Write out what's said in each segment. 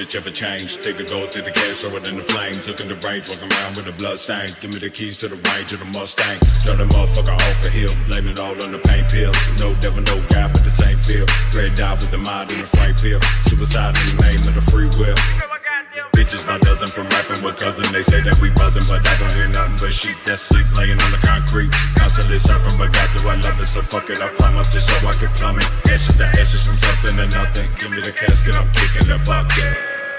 switch ever change. Take the gold to the cash, throw it in the flames. Look in the range, walking around with a blood stain. Give me the keys to the range of the Mustang. Drop the motherfucker off a hill, blame it all on the pain pills. No devil, no God, but the same feel. Red dot with the mind in the frame field. Suicide in the name of the free will. Bitches by dozen from rapping with cousin. They say that we buzzing, but I don't hear nothing but sheep that's sleep laying on the concrete. Constantly surfing, but God do I love it, so fuck it, I'll climb up just so I can plummet. Ashes to ashes from something to nothing. Give me the casket, I'm kicking the bucket.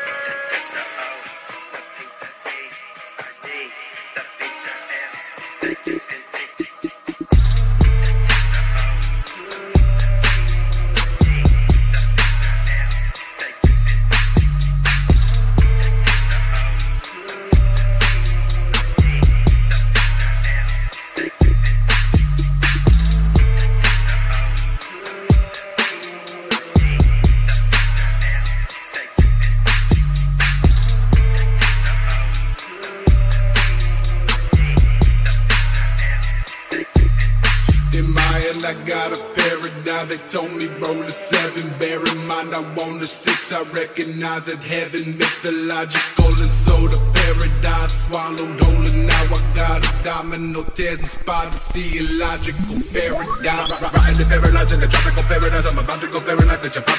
I got a paradigm, they told me roll a 7. Bear in mind I want a 6, I recognize that heaven mythological. And so the paradise swallowed whole, and now I got a domino tears inspired theological paradigm. Riding the paradise in the tropical paradise, I'm about to go paralyze the Japan.